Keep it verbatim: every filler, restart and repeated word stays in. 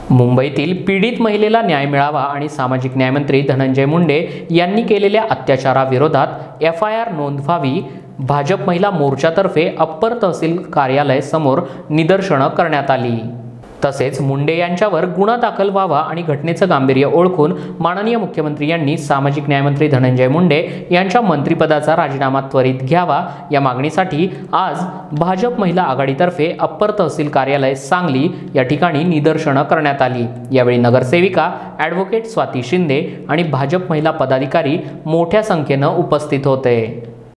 मुंबईतील पीडित महिलेला न्याय मिळावा आणि सामाजिक न्यायमंत्री धनंजय मुंडे यांनी केलेल्या अत्याचाराविरोधात एफ आय आर नोंदवावी, भाजप महिला मोर्चातर्फे अप्पर तहसील कार्यालय समोर निदर्शनं करण्यात आली। तसेच मुंडे यांच्यावर गुन्हा दाखल व्हावा आणि घटनेचं गांभीर्य ओळखून माननीय मुख्यमंत्री यांनी सामाजिक न्यायमंत्री धनंजय मुंडे यांच्या मंत्रिपदाचा राजीनामा त्वरित घ्यावा या मागणीसाठी आज भाजप महिला आघाडीतर्फे अप्पर तहसील कार्यालय सांगली या ठिकाणी निदर्शनं करण्यात आली। यावेळी नगरसेविका ॲडव्होकेट स्वाती शिंदे आणि भाजप महिला पदाधिकारी मोठ्या संख्येनं उपस्थित होते।